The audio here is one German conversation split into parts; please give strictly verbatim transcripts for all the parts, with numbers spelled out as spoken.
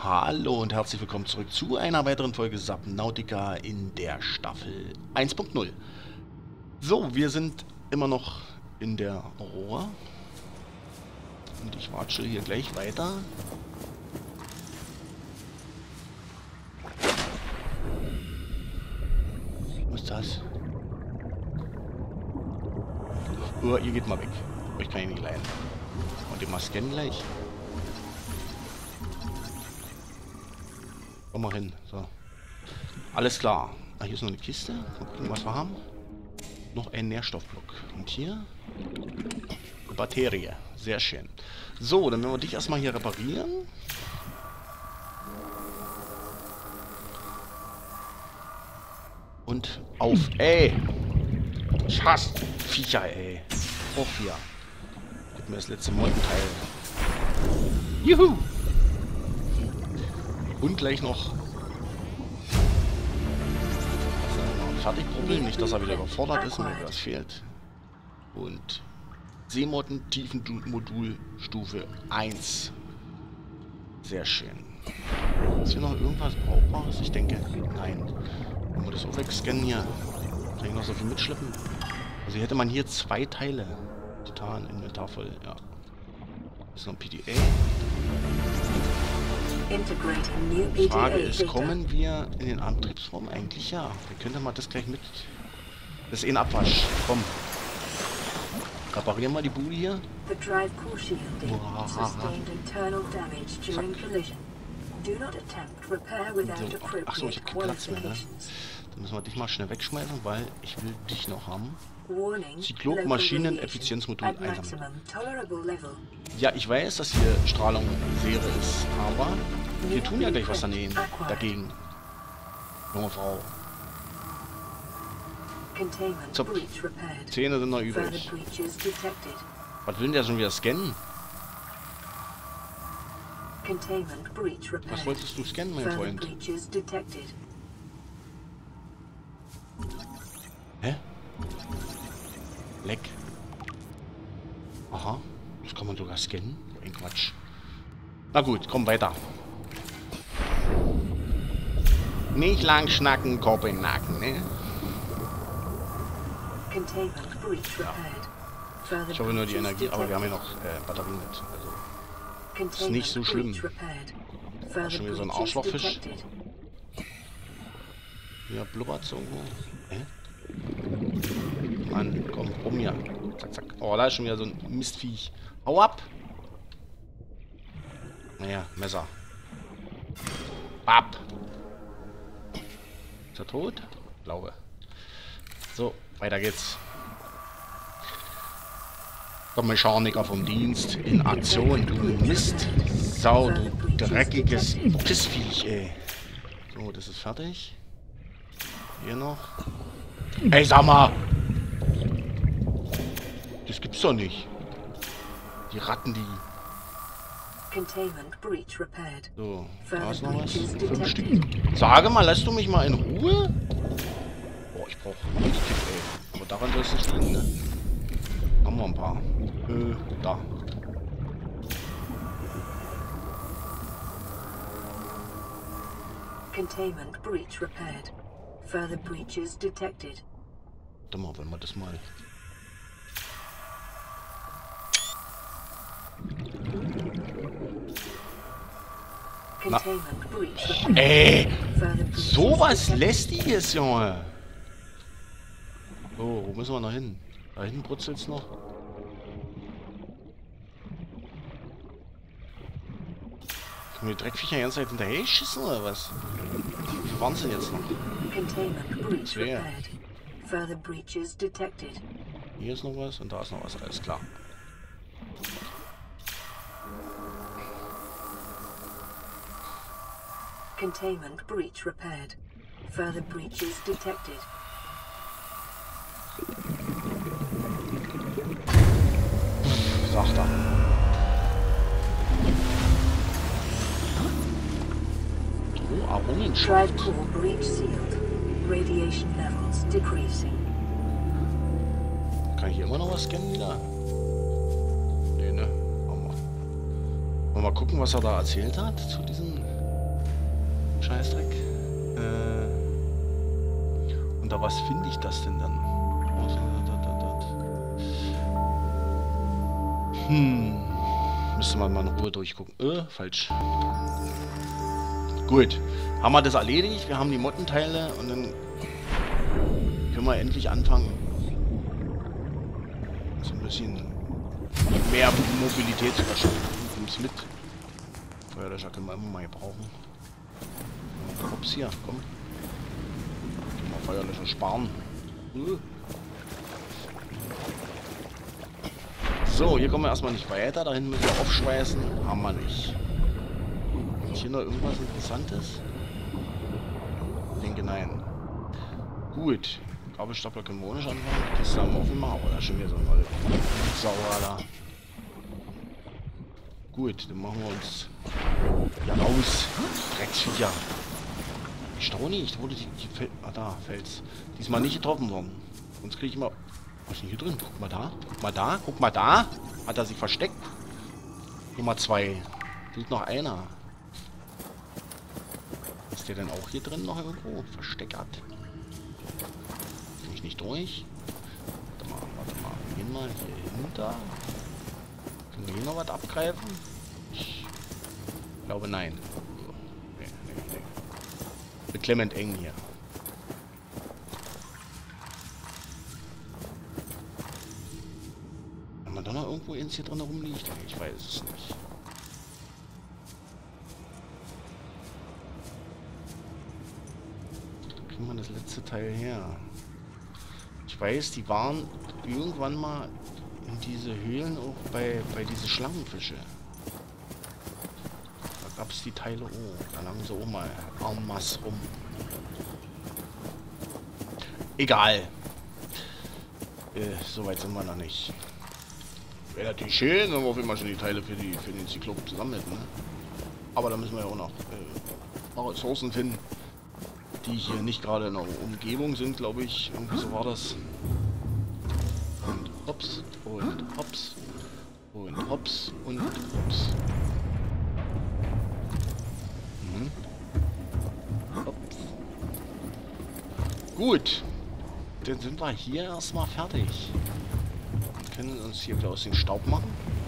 Hallo und herzlich willkommen zurück zu einer weiteren Folge Subnautica in der Staffel eins Punkt null. So, wir sind immer noch in der Aurora. Und ich watsche hier gleich weiter. Was ist das? Oh, ihr geht mal weg. Euch kann ich nicht leiden. Und ihr mal scannen gleich. Komm mal hin. So. Alles klar. Ah, hier ist noch eine Kiste. Mal gucken, was wir haben. Noch ein Nährstoffblock. Und hier? Batterie. Sehr schön. So, dann werden wir dich erstmal hier reparieren. Und auf. Ey! Ich hasse Viecher, ey. Auf hier. Gib mir das letzte Molkenteil. Juhu! Und gleich noch fertig probieren, nicht dass er wieder überfordert ist und mir was fehlt. Und Seemotten Tiefenmodul Stufe eins. Sehr schön. Ist hier noch irgendwas Brauchbares? Ich denke, nein. Wenn wir das auch wegscannen hier, kann ich noch so viel mitschleppen. Also hier hätte man hier zwei Teile. Titan, Inventar voll, ja. Das ist noch ein P D A. Die Frage ist, kommen wir in den Antriebsraum? Eigentlich ja. Wir könnten mal das gleich mit. Das ist eh ein Abwasch. Komm. Reparieren wir die Bude hier. Achso, ich habe keinen Platz mehr, ne? Dann müssen wir dich mal schnell wegschmeißen, weil ich will dich noch haben. Zyklop-Maschinen Effizienzmodul einsammeln. Ja, ich weiß, dass hier Strahlung Seere ist, aber wir tun ja gleich was daneben, dagegen. Junge Frau. Zop. Zähne sind noch übrig. Was will denn der schon wieder scannen? Was wolltest du scannen, mein Freund? Hä? Leck. Aha. Das kann man sogar scannen. Ein Quatsch. Na gut, komm weiter. Nicht lang schnacken, Kopf in den Nacken, ne? Ja. Ich hoffe nur die Energie, aber wir haben ja noch äh, Batterien mit. Also ist nicht so schlimm. Da ist schon wieder so ein Arschlochfisch. Ja, blubbert so irgendwo. Hä? Mann, komm, rum hier. Zack, zack. Oh, da ist schon wieder so ein Mistviech. Hau ab! Naja, Messer. Ab! Ist er tot? Glaube. So, weiter geht's. Der Mechaniker vom Dienst in Aktion, du Mist. Sau, du dreckiges Pissviech, ey. So, das ist fertig. Hier noch. Ey, sag mal! Das gibt's doch nicht. Die Ratten, die... So, da ist noch was. Fünf Stück. Sage mal, lässt du mich mal in Ruhe? Boah, ich brauch Holzkipp, ey. Aber daran soll es nicht liegen, ne? Haben wir ein paar. Äh, da. Containment breach repaired. Further breaches detected. Warte mal, wenn wir das mal... Na. Ey! Sowas lässt die jetzt, Junge! So, wo müssen wir noch hin? Da hinten brutzelt's noch. Können wir die Dreckviecher die ganze Zeit hinterher schießen oder was? Wie waren sie jetzt noch? Das wäre. Hier ist noch was und da ist noch was, alles klar. Containment breach repaired. Further breaches detected. Sagt er. Oh, Errungenschaft. Drive core breach sealed. Radiation levels decreasing. Kann ich hier immer noch was scannen wieder? Nee, ne? Machen wir. Wollen wir mal gucken, was er da erzählt hat zu diesen unter was finde ich das denn dann? Hm. Müsste man mal in Ruhe durchgucken. Äh, falsch. Gut. Haben wir das erledigt? Wir haben die Mottenteile und dann können wir endlich anfangen, so ein bisschen mehr Mobilität zu verschaffen. Kommst mit. Feuerlöscher können wir immer mal brauchen. Ups, hier, komm. Mal Feuerlöscher sparen. Uh. So, hier kommen wir erstmal nicht weiter. Da hinten müssen wir aufschweißen. Haben wir nicht. Ist hier noch irgendwas Interessantes? Ich denke, nein. Gut. Gabelstapler können wir auch nicht anfangen. Die Kiste haben wir offen gemacht. Aber da ist schon wieder so ein Sauer da. Gut, dann machen wir uns ja raus. Drecksviecher. Ich staune nicht. Wurde die, die Fel ah, da, Fels. Diesmal nicht getroffen worden. Sonst kriege ich mal. Was ist denn hier drin? Guck mal da. Guck mal da. Guck mal da. Hat er sich versteckt? Nummer zwei. Fehlt noch einer. Ist der denn auch hier drin noch irgendwo versteckert? Komme ich nicht durch? Warte mal, warte mal. Wir gehen mal hier hinter. Können wir hier noch was abgreifen? Ich glaube nein. Nee, nee, nee. Beklemmend eng hier. Wenn man da noch irgendwo ins hier drin rumliegt? Ich weiß es nicht. Kriegen wir das letzte Teil her? Ich weiß, die waren irgendwann mal in diese Höhlen auch bei, bei diese Schlangenfische. Da gab es die Teile auch. Da lagen sie auch mal en masse rum. Egal. Äh, Soweit sind wir noch nicht. Wäre natürlich schön, wenn wir auf immer schon die Teile für, die, für den Zyklop zusammen hätten. Ne? Aber da müssen wir ja auch noch äh, Ressourcen finden, die hier nicht gerade in der Umgebung sind, glaube ich. Irgendwie so war das. Und hops, und hops, und hops, und hops. Mhm. Hops. Gut. Dann sind wir hier erstmal fertig. Und können uns hier wieder aus dem Staub machen.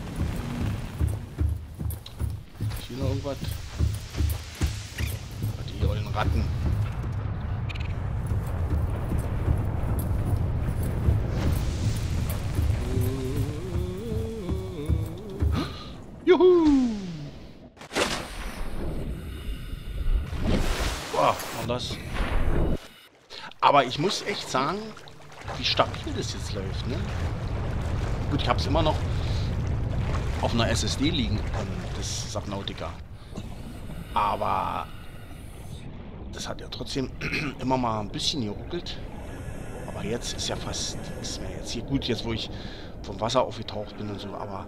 Ist hier noch irgendwas? Die ollen Ratten. Juhu! Boah, und das. Aber ich muss echt sagen, wie stabil das jetzt läuft, ne? Gut, ich habe es immer noch auf einer S S D liegen, das Subnautica. Aber das hat ja trotzdem immer mal ein bisschen geruckelt. Aber jetzt ist ja fast nichts mehr. Jetzt hier gut, jetzt wo ich vom Wasser aufgetaucht bin und so, aber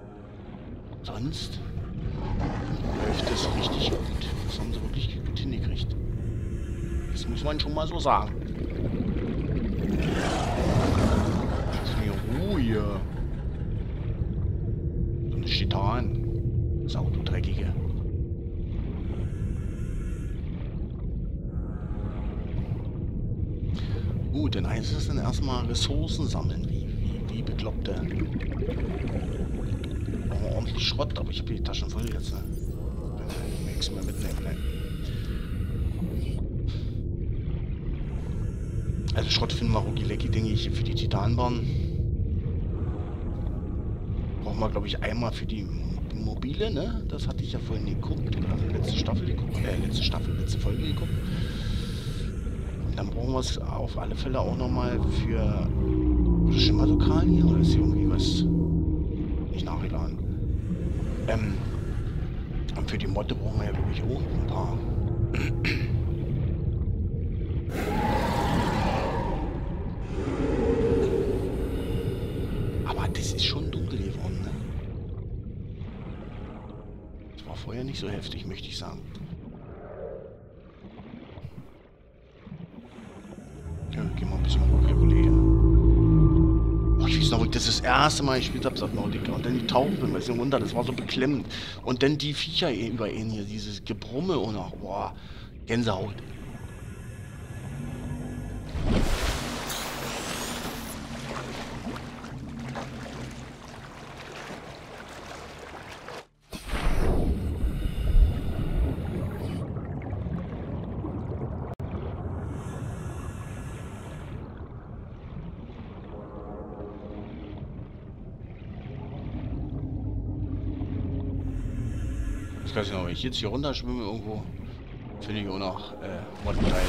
sonst läuft es richtig gut. Das haben sie wirklich gut hingekriegt. Das muss man schon mal so sagen. Lass mir Ruhe hier. So eine Chitan. Sau, du Dreckige. Gut, dann heißt es dann erstmal Ressourcen sammeln. Wie, wie, wie Bekloppte. Brauchen wir ordentlich Schrott, aber ich habe die Taschen voll jetzt. Ne? Nichts mehr mitnehmen. Ne? Also Schrott finden wir Rucki-Lecki, denke ich, für die Titanbahn. Brauchen wir, glaube ich, einmal für die Mobile, ne? Das hatte ich ja vorhin geguckt. Oder letzte Staffel geguckt. Äh, letzte Staffel, letzte Folge geguckt. Und dann brauchen wir es auf alle Fälle auch nochmal für... Ist das schon mal lokal hier? Oder ist hier irgendwie was nicht nachgeladen? Ähm... Und für die Motte brauchen wir ja, glaube ich, auch ein paar... Das ist schon dunkel geworden, ne? Das war vorher nicht so heftig, möchte ich sagen. Ja, gehen wir ein bisschen hoch, oh, ich weiß noch, das ist das erste Mal, ich gespielt habe, Subnautica. Und dann die Tauben, ein bisschen runter, das war so beklemmend. Und dann die Viecher über ihn hier, dieses Gebrumme und auch, boah, Gänsehaut. Das weiß ich noch, wenn ich jetzt hier runter schwimme irgendwo, finde ich auch noch äh, Modteil.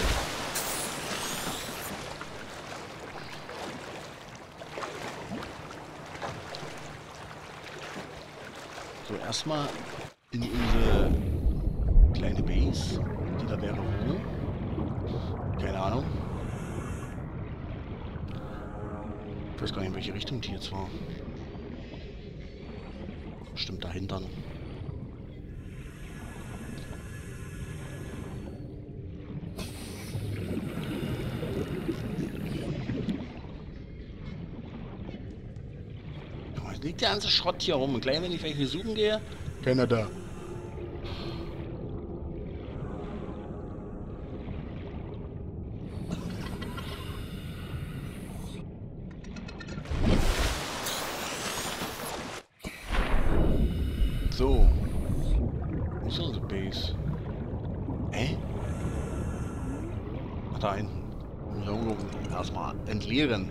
So, erstmal in unsere kleine Base, die da wäre wo? Keine Ahnung. Ich weiß gar nicht, in welche Richtung die jetzt war. Bestimmt dahinter. Liegt der ganze Schrott hier rum. Und gleich, wenn ich welche suchen gehe, keiner da. So. Wo ist unsere Base? Hä? Ach, da hinten. Irgendwo erstmal entleeren.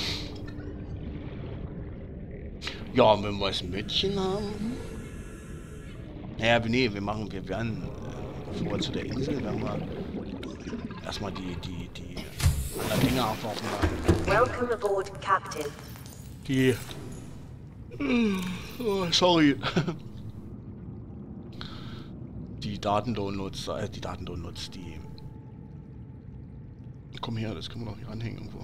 Ja, wenn wir das Mädchen haben. Naja, nee, wir machen, wir werden äh, vor zu der Insel, werden wir erstmal die, die, die anderen Dinge abwarten. Welcome aboard, Captain. Die. Oh, sorry. Die Datendownloads, äh, die Datendownloads, die. Komm her, das können wir noch nicht anhängen irgendwo.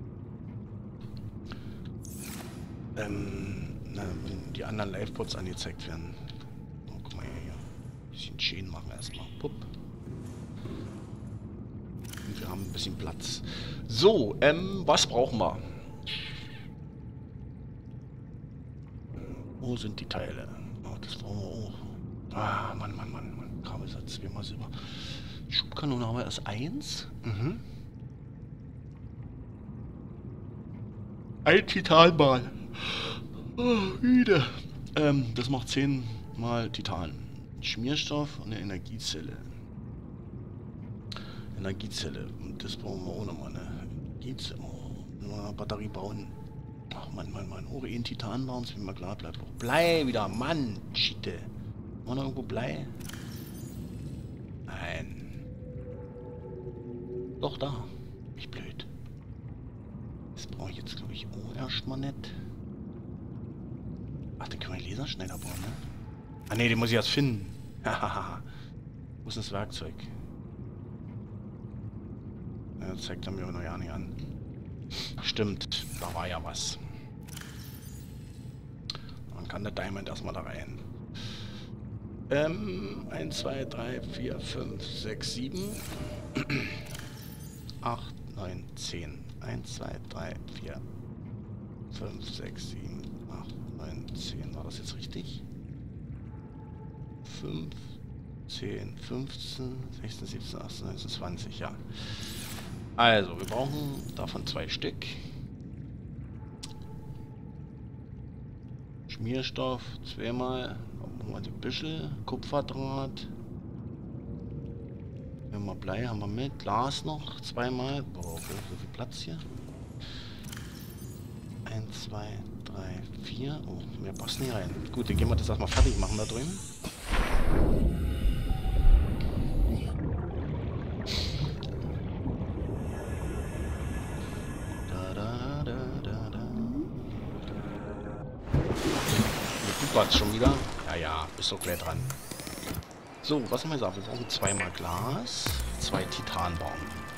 Ähm. Na, wenn die anderen Live-Bots angezeigt werden. Oh, guck mal hier. Ein bisschen schön machen erstmal. Pupp. Und wir haben ein bisschen Platz. So, ähm, was brauchen wir? Wo sind die Teile? Oh, das brauchen wir auch. Ah, Mann, Mann, Mann, Mann. Kabelsatz, wie mal Silber. Schubkanone haben wir erst eins. Mhm. Ein Titanball. Oh, wieder. Ähm, das macht zehn mal Titan. Schmierstoff und eine Energiezelle. Energiezelle. Und das brauchen wir auch nochmal. Eine Energiezelle. Oh, eine Batterie bauen. Ach Mann, Mann, Mann. Oh, ein Titan bauen, das will mal klar bleibt. Auch Blei wieder. Mann, Schitte. War noch irgendwo Blei? Nein. Doch, da. Ich blöd. Das brauche ich jetzt, glaube ich, auch erstmal nicht. Ach, den können wir einen Laserschneider bauen, ne? Ah ne, den muss ich erst finden. Hahaha. Wo ist das Werkzeug? Ja, das zeigt er mir aber noch ja nicht an. Stimmt, da war ja was. Dann kann der Diamond erstmal da rein. Ähm, eins, zwei, drei, vier, fünf, sechs, sieben, acht, neun, zehn. eins, zwei, drei, vier, fünf, sechs, sieben, acht, neun, zehn. War das jetzt richtig? fünf, zehn, fünfzehn, sechzehn, siebzehn, achtzehn, neunzehn, zwanzig, ja. Also, wir brauchen davon zwei Stück. Schmierstoff zweimal. Machen wir die Büschel. Kupferdraht. Wenn wir Blei haben wir mit. Glas noch zweimal. Boah, okay, so viel Platz hier. eins, zwei, drei, vier. Oh, mehr passt nicht rein. Gut, dann gehen wir das erstmal fertig machen da drüben. Da, da, da, da, da. Hier guckt schon wieder. Ja, ja, ist doch gleich dran. So, was haben wir gesagt? Wir brauchen zweimal Glas, zwei Titanbaum.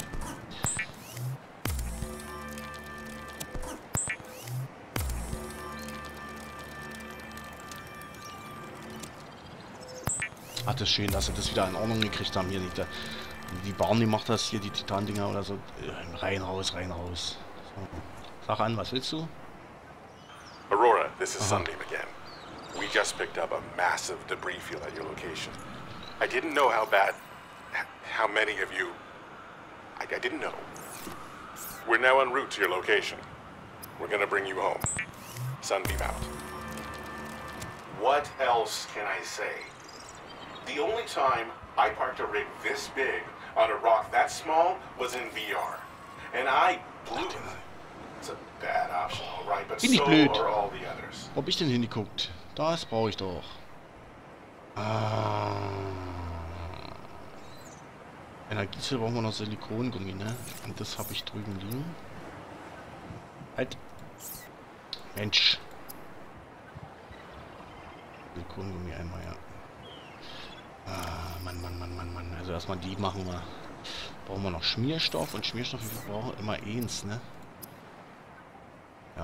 Ach, das ist schön, dass sie das wieder in Ordnung gekriegt haben. Hier nicht der, die Barney macht das hier, die Titan-Dinger oder so. Rein, raus, rein, raus. So. Sag an, was willst du? Aurora, this is Uh-huh. Sunbeam again. We just picked up a massive debris field at your location. I didn't know how bad, h- how many of you, I, I didn't know. We're now en route to your location. We're gonna bring you home. Sunbeam out. What else can I say? The only time I parked a rig this big on a rock that small was in V R. And I blew it. It's a bad option, all right, but Bin ich so blöd. are all the others. Wo hab ich denn hingeguckt? Das brauche ich doch. Ah. Energiezelle brauchen wir noch Silikongummi, ne? Und das habe ich drüben liegen. Halt. Mensch. Silikongummi einmal, ja. Ah, Mann, Mann, Mann, Mann, Mann. Also erstmal die machen wir. Brauchen wir noch Schmierstoff und Schmierstoff, wir brauchen immer eins, ne? Ja.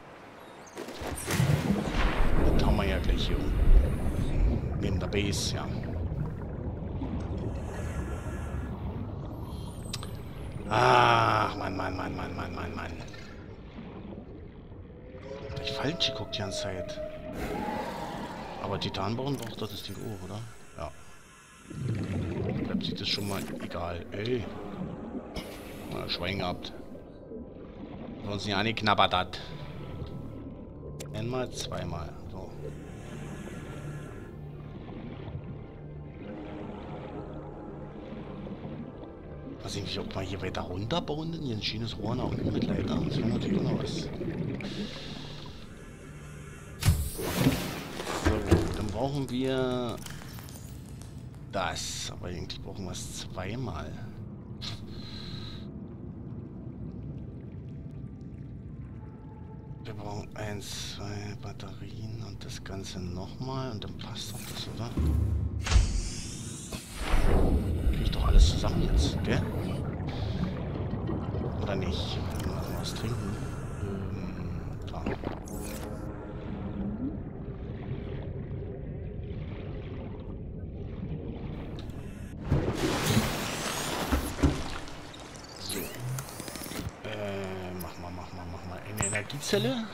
Das haben wir ja gleich hier neben der Base, ja. Ach, Mann, Mann, Mann, Mann, Mann, Mann, Mann. Ich falsch geguckt die ganze Zeit. Aber Titan bauen braucht doch das Ding auch, oder? Ja. Bleibt sich das schon mal egal. Ey. Mal Schwein gehabt. Sonst nicht angeknabbert hat. Einmal, zweimal. So. Weiß ich nicht, ob wir hier weiter runterbauen, denn hier ein schönes Rohr nach unten mit Leiter. Das wäre natürlich auch noch was. So, dann brauchen wir das. Aber eigentlich brauchen wir es zweimal. Wir brauchen eins, zwei Batterien und das Ganze nochmal und dann passt doch das, oder? Krieg ich doch alles zusammen jetzt, gell? Oder nicht? Wir müssen was trinken. Ähm, klar. So. Äh, mach mal, mach mal, mach mal eine Energiezelle.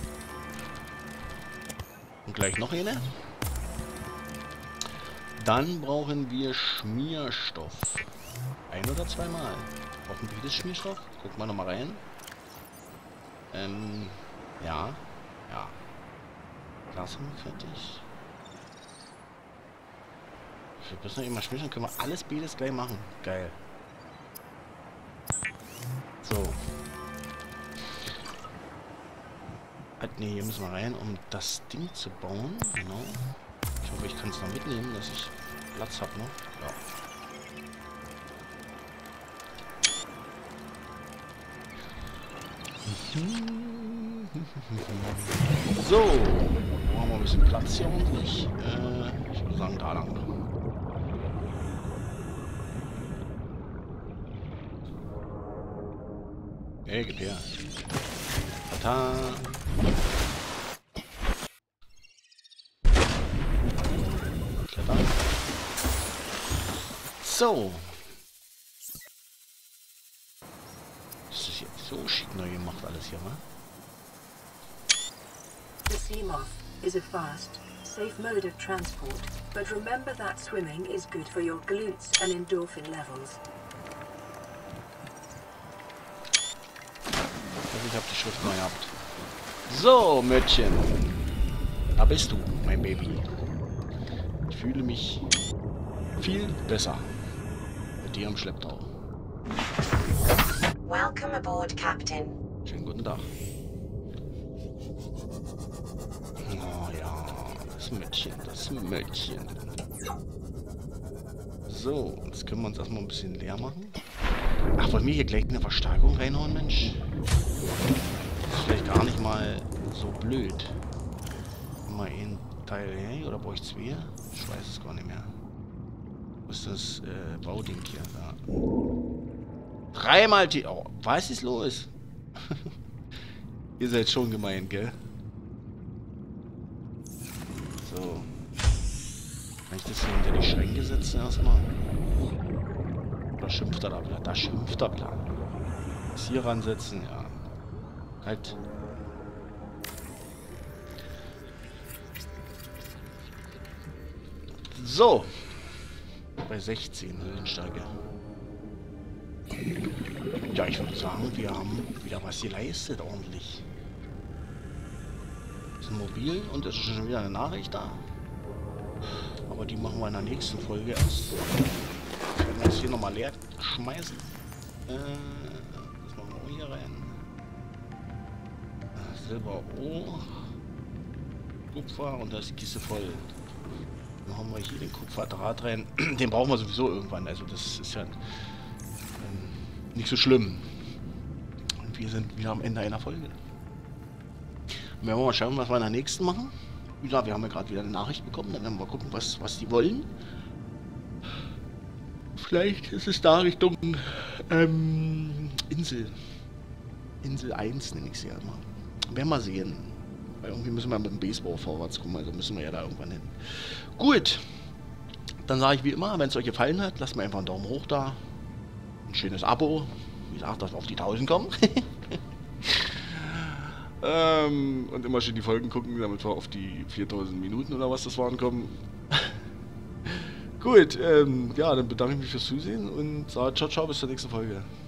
Und gleich noch eine. Dann brauchen wir Schmierstoff. Ein oder zweimal. Brauchen wir das Schmierstoff? Gucken wir nochmal rein. Ähm, ja. Ja. Glas haben wir fertig. Wir müssen immer Schmierstoff, können wir alles beides gleich machen. Geil. So. Halt, ne, hier müssen wir rein, um das Ding zu bauen. Genau. Ich hoffe, ich kann es noch mitnehmen, dass ich Platz habe noch. Ja. So. Machen wir ein bisschen Platz hier ordentlich. Äh, ich würde sagen, da lang. Hey, gib her. Tata. Klettern. So. Das ist jetzt so schick neu gemacht alles hier, wa? The Seamoth is a fast, safe mode of transport, but remember that swimming is good for your glutes and endorphin levels. Ich habe die Schrift neu gehabt. So, Mädchen. Da bist du, mein Baby. Ich fühle mich viel besser mit dir im Schlepptau. Welcome aboard, Captain. Schönen guten Tag. Oh ja, das Mädchen, das Mädchen. So, jetzt können wir uns erstmal ein bisschen leer machen. Ach, wollen wir hier gleich eine Verstärkung reinhauen, Mensch? Das ist vielleicht gar nicht mal so blöd. Mal ein Teil her, oder brauche ich zwei? Ich weiß es gar nicht mehr. Wo ist das äh, Bauding hier? Da. Dreimal die... Oh, was ist los? Ihr seid schon gemein, gell? So. Kann ich das hier hinter die Schränke setzen erstmal? Oder schimpft er da wieder? Da schimpft er wieder. Das hier ransetzen, ja. Halt. So. Bei sechzehn Höhenstärke. Ja, ich würde sagen, wir haben wieder was geleistet, ordentlich. Das ist ein Mobil und es ist schon wieder eine Nachricht da. Aber die machen wir in der nächsten Folge erst. Ich werde das hier nochmal leer schmeißen. Äh, das machen wir auch hier rein. Silber O. Kupfer und da ist die Kiste voll. Dann haben wir hier den Kupferdraht rein. Den brauchen wir sowieso irgendwann. Also das ist ja ähm, nicht so schlimm. Und wir sind wieder am Ende einer Folge. Und werden wir mal schauen, was wir in der nächsten machen. Wie gesagt, wir haben ja gerade wieder eine Nachricht bekommen. Dann werden wir mal gucken, was, was die wollen. Vielleicht ist es da Richtung ähm, Insel. Insel eins nenne ich sie ja immer. Werden wir sehen. Weil irgendwie müssen wir mit dem Baseball vorwärts kommen. Also müssen wir ja da irgendwann hin. Gut. Dann sage ich wie immer, wenn es euch gefallen hat, lasst mir einfach einen Daumen hoch da. Ein schönes Abo. Wie gesagt, dass wir auf die tausend kommen. ähm, und immer schön die Folgen gucken, damit wir auf die viertausend Minuten oder was das waren kommen. Gut, ähm, ja, dann bedanke ich mich fürs Zusehen und sage ciao, ciao, bis zur nächsten Folge.